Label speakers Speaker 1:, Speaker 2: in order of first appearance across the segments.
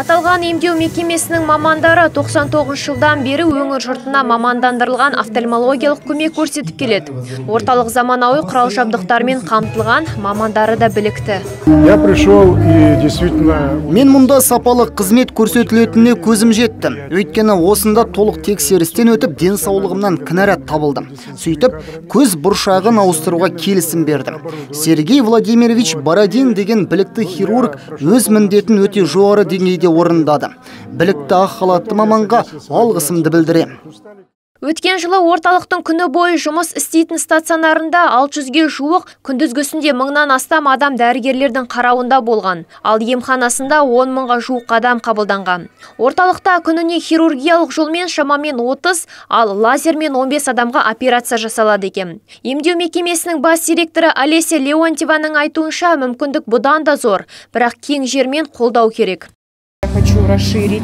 Speaker 1: Аталған емдеу мекемесінің мамандары 99 жылдан бері өңір жұртына мамандандырылған офтальмологиялық көмек көрсетіп келеді. Орталық заманауи құрал-жабдықтармен қамтылған, мамандары да білікті.
Speaker 2: Мен мұнда сапалы қызмет көрсетілетініне көзім жетті. Өйткені осында толық тексерістен өтіп, денсаулығымнан кінәрат табылдым. Сөйтіп, көз бұршағын ауыстыруға келісім бердім. Сергей Владимирович Бородин деген білікті хирург өз міндетін өте жоғары деңгейде орындады. Білікті ақ халатты маманға алғысымды білдірем.
Speaker 1: Өткен жылы орталықтың күні бойы жұмыс істейтін стационарында 600-ге жуық, күндізгісінде 1000-нан астам адам дәрігерлердің қарауында болған. Ал емханасында 10 мыңға жуық адам қабылданған. Орталықта күніне хирургиялық жолмен шамамен 30, ал лазермен 15 адамға операция жасалады екен. Емдеу мекемесінің бас директоры Олеся Леонтьеваның айтуынша мүмкіндік бұдан да зор, бірақ кең жермен қолдау керек.
Speaker 3: Хочу расширить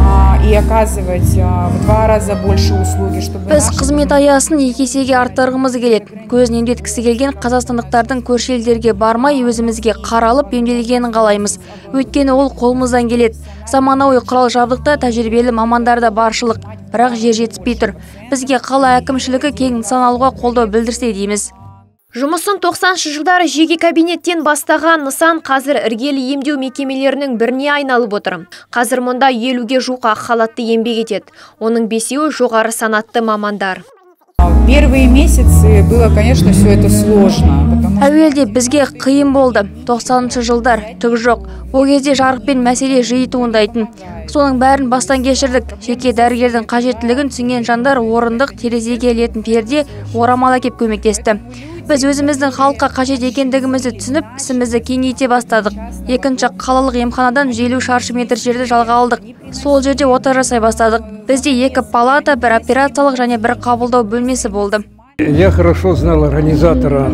Speaker 3: и оказывать в 2 раза больше услуги, чтобы
Speaker 4: біз қызмет аясын 2 есеге арттырғымыз келеді. Көзін емдеткісі келген қазақстандықтардың көрші елдерге бармай өзімізге қаралып емделгенін қалаймыз. Өйткені ол қолымыздан келеді. Заманауи құрал-жабдықта тәжірибелі мамандарда баршылық, бірақ жер жетіспей тұр. Бізге қала әкімшілігі кең нысаналауға қолдау білдірсе дейміз.
Speaker 1: Жұмысын 90-шы жылдары жеке кабинеттен бастаған нысан қазір іргелі емдеу мекемелерінің біріне айналып отыр. Қазір мұнда 50-ге жуық ақ халатты еңбек етеді. Оның 5-еуі жоғары санатты мамандар.
Speaker 3: Первые месяцы было, конечно, все это сложно.
Speaker 4: Әуелде бізге қиын болды. 90-шы жылдар түк жоқ. Ол кезде жарықпен мәселе жиі туындайтын. Соның бәрін бастан кешірдік. Жеке дәрігердің қажеттілігін түсінген жандар орындық терезеге ілетін перде орамал әкеп көмектесті. Біз өзіміздің халыққа қажет екендігімізді түсініп, ісімізді кеңейте бастадық. Екінші қалалық емханадан 50 шаршы метр жерді жалға алдық. Сол жерде ота жасай бастадық. Бізде 2 палата, 1 операциялық және 1 қабылдау бөлмесі болды.
Speaker 5: Я хорошо знал организатора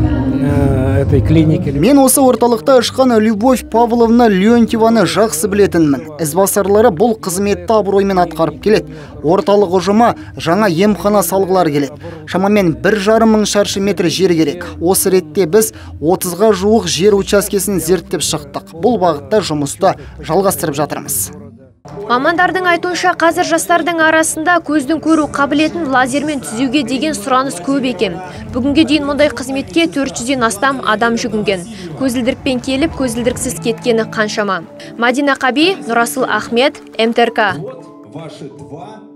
Speaker 5: этой клиники.
Speaker 2: Мен осы орталықта ашқан Любовь Павловна Леонтьеваны жақсы білетінмін. Ізбасарлары бұл қызметті абыроймен атқарып келеді. Орталық ұжыма жаңа емхана салғылар келеді. Шамамен 1,5 мың шаршы метр жер керек. Осы ретте біз 30-ға жуық жер учаскесін зерттеп шықтық. Бұл бағытта жұмысты жалғастырып жатырмыз.
Speaker 1: Мамандардың айтуынша қазір жастардың арасында көздің көру қабілетін лазермен түзеуге деген сұраныс көп екен. Бүгінге дейін мұндай қызметке 400-ден астам адам жүгінген. Көзілдірікпен келіп, көзілдіріксіз кеткені қаншама. Мадина Қаби, Нұрасыл Ахмет, МТРК.